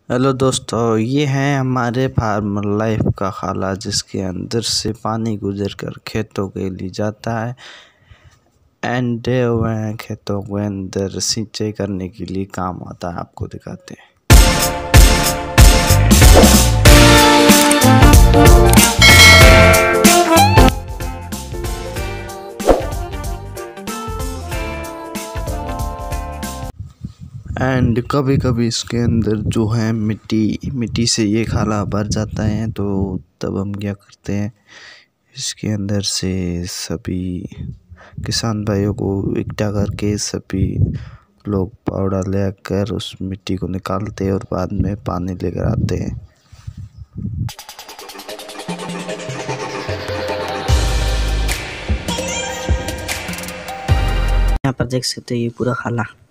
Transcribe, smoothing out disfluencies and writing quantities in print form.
Hello दोस्तों, ये है हमारे फार्मर लाइफ का खाला जिसके अंदर से पानी गुजर कर खेतों के लिए जाता है एंड वह खेतों के अंदर सिंचाई करने के लिए काम आता है। आपको दिखाते हैं। एंड कभी कभी इसके अंदर जो है मिट्टी से ये खाला भर जाता है, तो तब हम क्या करते हैं, इसके अंदर से सभी किसान भाइयों को इकट्ठा करके सभी लोग पावड़ा लेकर उस मिट्टी को निकालते हैं और बाद में पानी लेकर आते हैं। यहाँ पर देख सकते हैं ये पूरा खाला